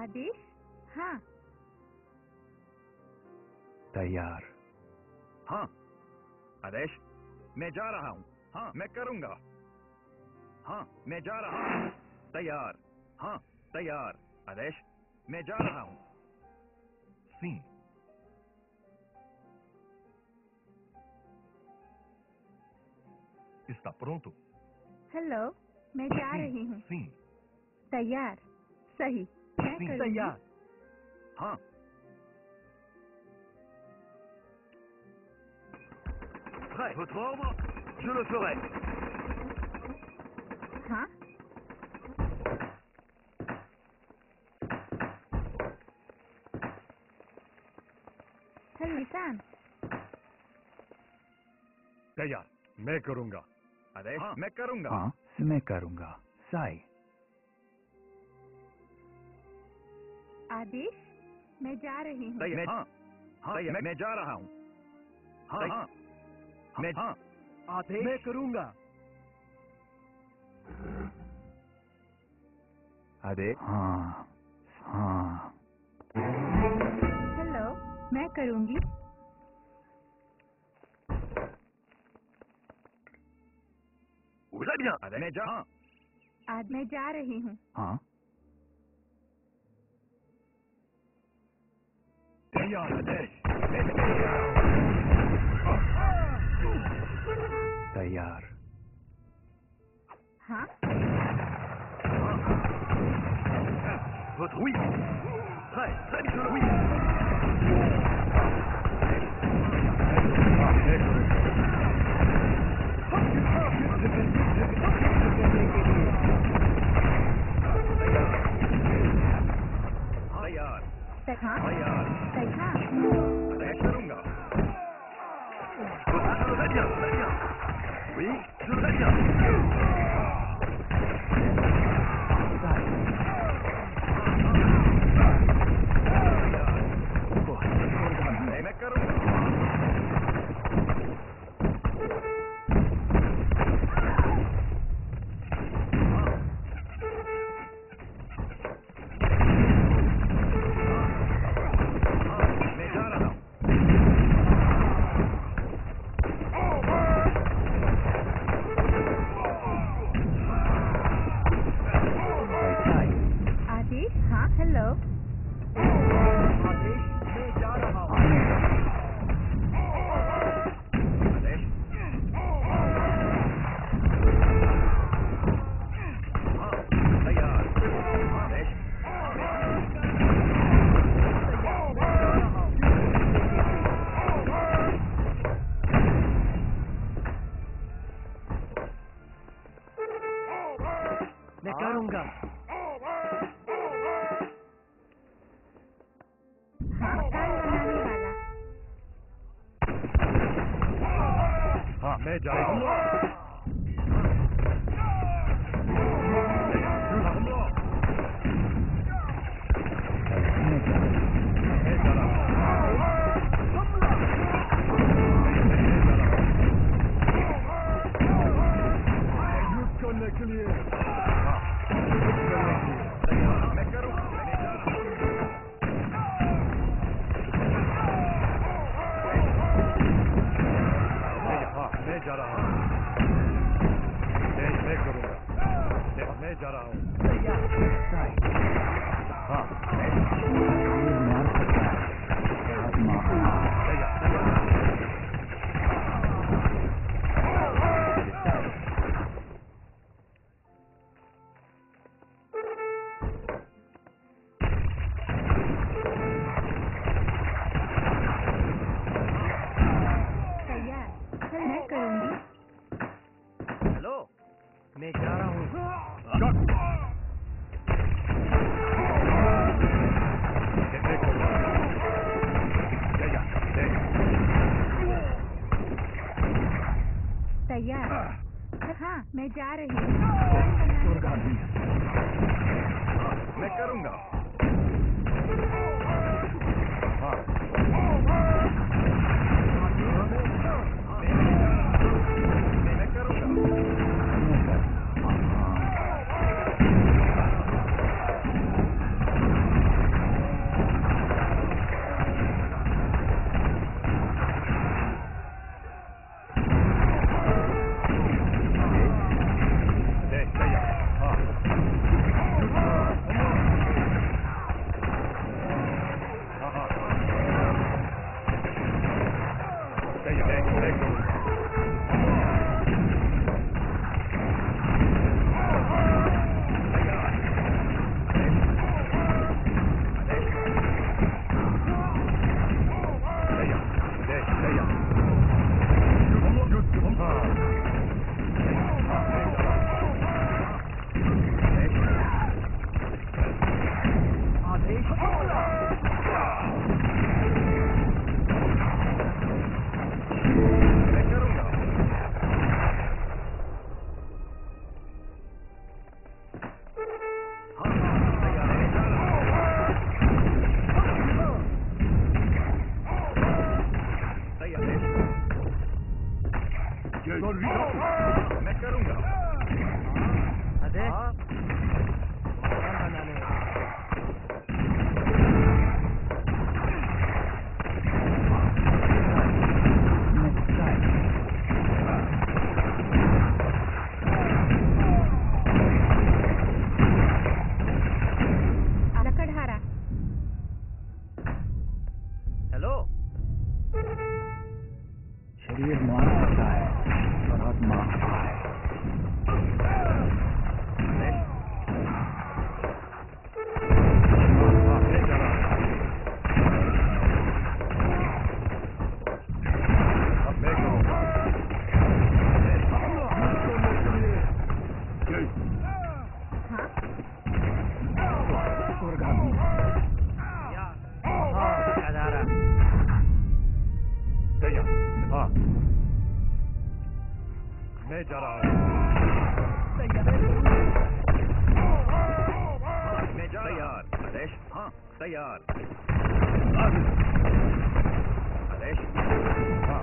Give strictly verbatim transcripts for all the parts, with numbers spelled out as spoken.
आदेश? हाँ। तैयार। हाँ। आदेश? मैं जा रहा हूँ। हाँ, मैं करूँगा। हाँ, मैं जा रहा हूँ। तैयार। हाँ, तैयार। आदेश? मैं जा रहा हूँ। sim. Está pronto? हेलो, मैं जा रही हूँ। Sim. तैयार। सही। मैं sim. करूँगी। तैयार। हाँ। Prêt. Votre ordre? Je le ferai. हाँ। हेलो निशान। तैयार। मैं करूँगा। आदेश? हाँ, मैं करूँगा। हाँ, मैं करूँगा। साई। आदेश? मैं जा रही हूँ। तैयार। हाँ, हाँ, मैं, मैं जा रहा हूँ। हाँ, हाँ, मैं, हाँ। आदेश? मैं करूँगा। आदेश? हाँ, हाँ। हेलो, मैं करूँगी। Très bien. आदेश? मैं जा, हाँ। आज मैं जा रही हूँ। हाँ। तैयार। आदेश? तैयार। हाँ। Votre oui. Très, très bien. Oui. तैयार। हाँ। तैयार। तैयार। आदेश करूँगा। Très bien, très bien. Oui, je très bien. मैं करूँगा। मैं जा रहा हूँ। आदेश? हाँ। हेलो। आदेश? मैं जा रहा हूँ। आदेश? हाँ, तैयार। आदेश? मैं करूँगा। हाँ, मकान बनाने वाला। हाँ, मैं जा रहा हूँ। मैं जा रहा हूँ। युद्ध करने के लिए। हाँ, युद्ध करने के लिए। तैयार। मैं करूँगा। मैं जा रहा हूँ। हाँ, मैं जा रहा हूँ। मैं मैं करूँगा। मैं मैं जा रहा हूँ। हाँ। तैयार, तैयार। तैयार। मैं करूँगी। हेलो, मैं जा रहा हूँ। चाकू। मैं करूँगा। तैयार, तैयार। तैयार। हाँ, मैं जा रही हूँ। हाँ, मैं करूँगा। हाँ। मैं करूँगा। मैं करूंगा। आदेश हाँ, मकान बनाने वाला। लकड़हारा हेलो शरीर मान सकता है और आत्मा है। अब मैं करूंगा। हाँ स्वर्गामी हाँ ठेकेदारा तैयार। हाँ, मैं जा रहा हूँ। मैं जा तैयार। आदेश। हाँ, तैयार। आदेश। हाँ,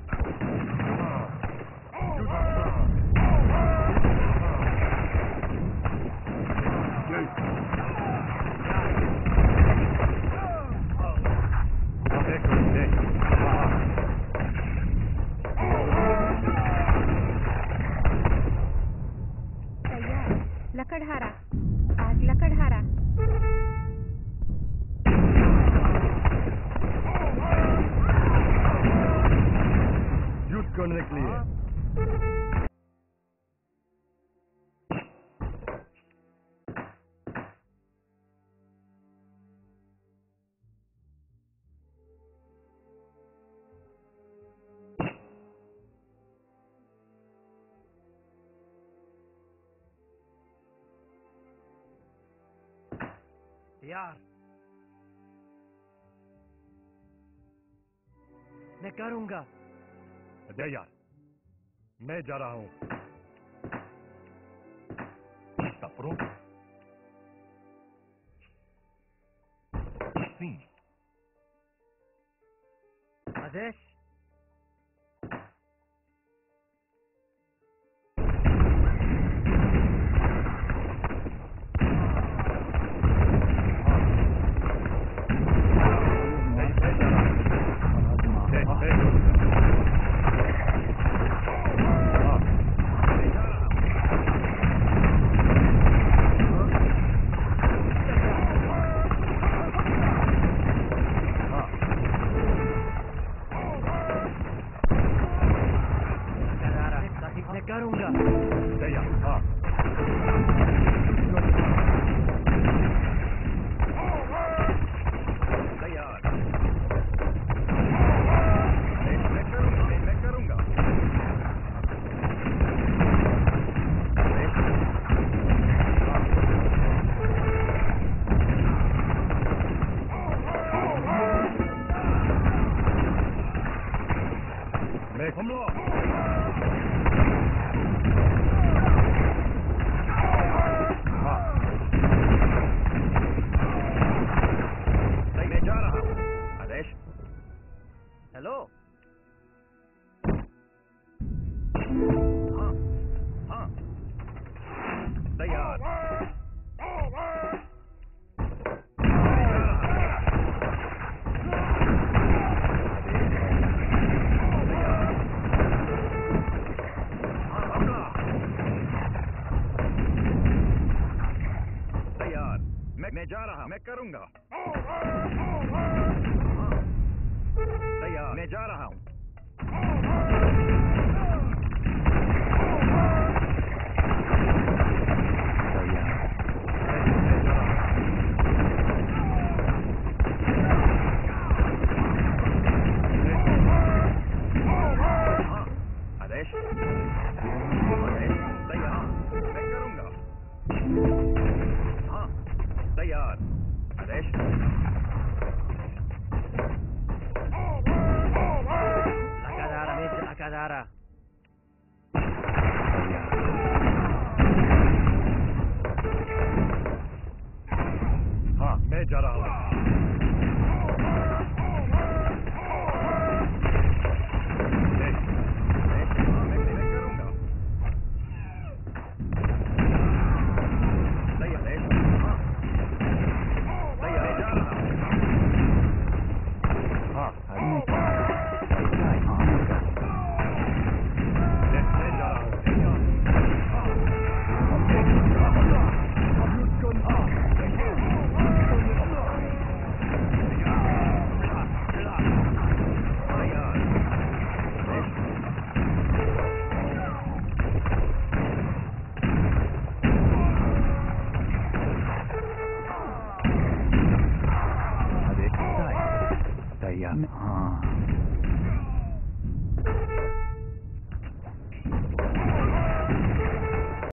तैयार लकड़हारा आज लकड़हारा युद्ध करने के लिए। यार मैं करूंगा। तैयार। मैं जा रहा हूँ। Tapro. Sim. आदेश मैं करूंगा। तैयार। हाँ, तैयार। मैं करूंगा। मैं करूंगा। मैं हमला। हेलो हाँ, हाँ, तैयार। तैयार। मैं मैं जा रहा। मैं करूंगा। तैयार। मैं जा रहा हूँ। हाँ, आदेश। आदेश। तैयार। मैं करूंगा। हाँ, तैयार। आदेश। हाँ